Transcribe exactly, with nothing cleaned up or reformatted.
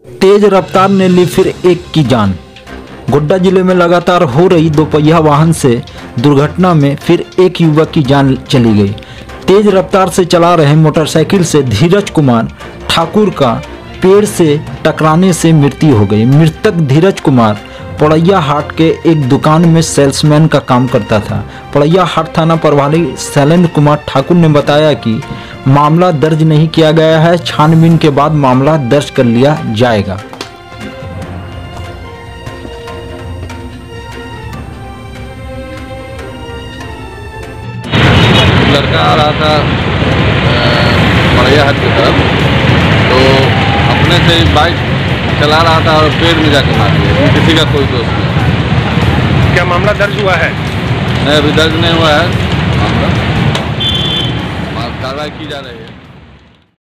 तेज रफ्तार ने ली फिर एक की जान। गोड्डा जिले में लगातार हो रही दोपहिया वाहन से दुर्घटना में फिर एक युवक की जान चली गई। तेज रफ्तार से चला रहे मोटरसाइकिल से धीरज कुमार ठाकुर का पेड़ से टकराने से मृत्यु हो गई। मृतक धीरज कुमार पड़ैया हाट के एक दुकान में सेल्समैन का काम करता था। पड़ैया हाट थाना प्रभारी शैलेंद्र कुमार ठाकुर ने बताया कि मामला दर्ज नहीं किया गया है, छानबीन के बाद मामला दर्ज कर लिया जाएगा। लड़का आ रहा था पड़ैया हाट की तरफ, तो अपने से ही बाइक चला रहा था और पेड़ में जाकर मार दिया। किसी का कोई दोष नहीं। क्या मामला दर्ज हुआ है? नहीं, अभी दर्ज नहीं हुआ है मामला, कार्रवाई की जा रही है।